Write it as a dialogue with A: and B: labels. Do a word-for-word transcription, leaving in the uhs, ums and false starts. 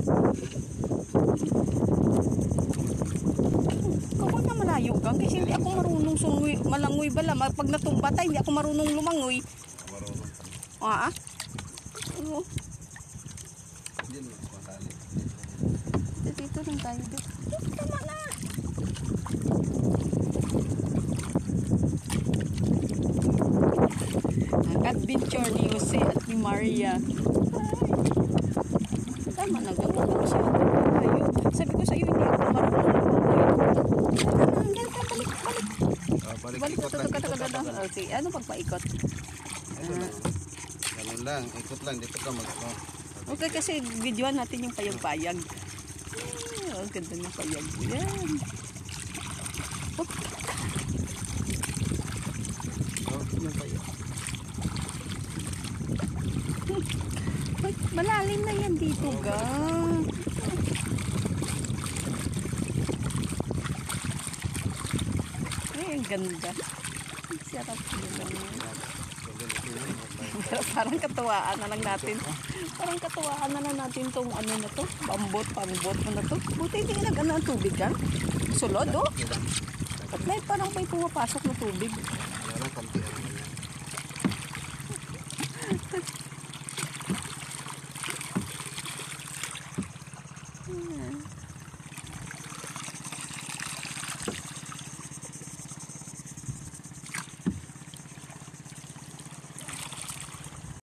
A: Kapag na malayo ka, kasi hindi ako marunong sungoy, malangoy bala. Pag natumba tayo, hindi ako marunong lumangoy.
B: Marunong.
A: Ah, ah? Oo.
B: Hindi mo masali.
A: Dito lang tayo. Dito. Tama na. Ang adventure ni Jose at ni Maria. Ay. Tama na. Gawin ko siya. Sabi ko sa iyo, hindi ako marunong lumangoy. Balik, balik.
B: Uh, balik,
A: balik
B: ikot
A: ito,
B: lang.
A: ito,
B: Ikot
A: ito,
B: lang.
A: ito. Okay, ano pagpaikot?
B: Ito lang. Ganun lang. Ikot lang. Dito ka mag... Oh.
A: Okay, kasi videoan natin yung payag-payag. Oh, ang ganda ng payag. Yan. Oh. Oh, yung payag. Ay, malalim na yan dito, ga. Ay, ang ganda. Ang sarap yun. Parang katuwaan na lang natin. Parang katuwaan na lang natin tong ano na to. Pambot, pambot mo na to. Buti hindi nga nag-ano ang tubig yan. Sulod, oh. At may parang may pumapasok na tubig.
B: Parang kampi ang
A: Yeah.